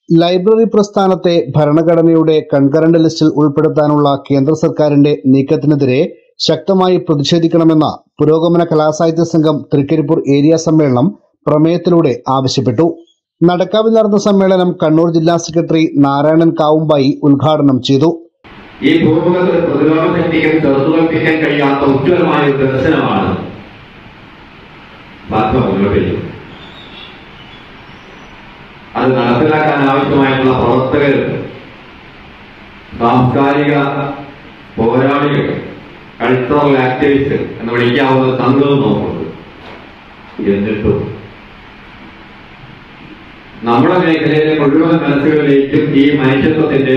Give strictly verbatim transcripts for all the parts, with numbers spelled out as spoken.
Library പ്രസ്ഥാനത്തെ ഭരണഘടനയുടെ concurrent ലിസ്റ്റിൽ ഉൾപ്പെടുത്താനുള്ള കേന്ദ്ര സർക്കാരിന്റെ നീക്കത്തിനെതിരെ ശക്തമായി പ്രതിഷേധിക്കണമെന്ന പുരോഗമന കലാസാഹിത്യ സംഘം തൃക്കരിപ്പൂർ ഏരിയ സമ്മേളനം പ്രമേയത്തിലൂടെ ആവശ്യപ്പെട്ടു. നടക്കാവിൽ നടന്ന സമ്മേളനം കണ്ണൂർ ജില്ലാ സെക്രട്ടറി നാരായണൻ കാവുമ്പായി ഉദ്ഘാടനം ചെയ്തു. ഈ ഭൂമുഖത്തിൽ പ്രതിരോധ ശക്തിക്കും ചെറുത്തുകൽപ്പിക്കാൻ കഴിയാത്ത ഉജ്ജ്വലമായ ഒരു ദർശനമാണ് മാധ്യമങ്ങളിൽ. അത് നടപ്പിലാക്കാൻ ആവശ്യമായിട്ടുള്ള പ്രവർത്തകരും സാംസ്കാരിക പോരാളികൾ, കൾച്ചറൽ ആക്ടിവിസ്റ്റ് എന്ന് വിളിക്കാവുന്ന സംഘവും നോക്കുന്നുണ്ട്. എന്നിട്ടും നമ്മുടെ മേഖലയിലെ മുഴുവൻ മനസ്സുകളിലേക്കും ഈ മനുഷ്യത്വത്തിന്റെ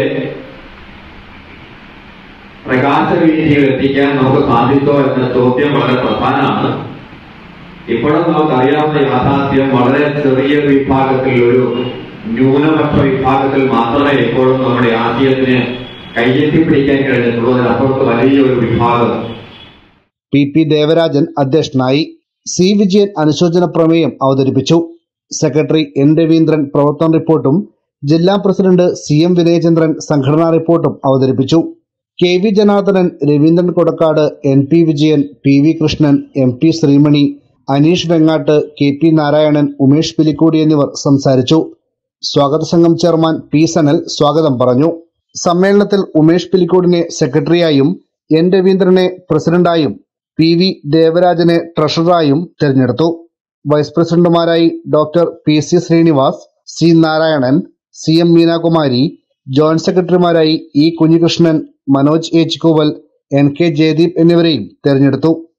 പ്രകാശവീതികൾ എത്തിക്കാൻ നമുക്ക് സാധിച്ചോ എന്ന ചോദ്യം വളരെ പ്രധാനമാണ്. ഇപ്പോഴും നമുക്കറിയാവുന്ന യാഥാർത്ഥ്യം വളരെ ചെറിയൊരു വിഭാഗത്തിൽ, ഒരു ന്യൂനപക്ഷ വിഭാഗത്തിൽ മാത്രമേ ഇപ്പോഴും നമ്മുടെ ആശയത്തിന് കയ്യെത്തിപ്പിടിക്കാൻ കഴിഞ്ഞിട്ടുള്ളൂ. അതിനപ്പുറത്ത് വലിയൊരു വിഭാഗം. പി പി ദേവരാജൻ അധ്യക്ഷനായി. സി വിജയൻ അനുശോചന പ്രമേയം അവതരിപ്പിച്ചു. സെക്രട്ടറി എൻ രവീന്ദ്രൻ പ്രവർത്തന റിപ്പോർട്ടും ജില്ലാ പ്രസിഡന്റ് സി എം വിനയചന്ദ്രൻ സംഘടനാ റിപ്പോർട്ടും അവതരിപ്പിച്ചു. K V Janardhanan, Raveendran Kodakkad, N P Vijayan, P V Krishnan, M P Sreemani, Aneesh Vengatt, K P Narayanan, Umesh Pilicode എന്നിവർ സംസാരിച്ചു. സ്വാഗത സംഘം ചെയർമാൻ പി സനൽ സ്വാഗതം പറഞ്ഞു. സമ്മേളനത്തിൽ ഉമേഷ് പിലിക്കോടിനെ സെക്രട്ടറിയായും എൻ രവീന്ദ്രനെ പ്രസിഡന്റായും പി വി ദേവരാജനെ ട്രഷററായും തെരഞ്ഞെടുത്തു. വൈസ് പ്രസിഡന്റുമാരായി doctor P C Sreenivas, C Narayanan, C M Meenakumari, joint സെക്രട്ടറിമാരായി E Kunhikrishnan, Manoj H Kooval, N K Jayadeep എന്നിവരെയും തെരഞ്ഞെടുത്തു.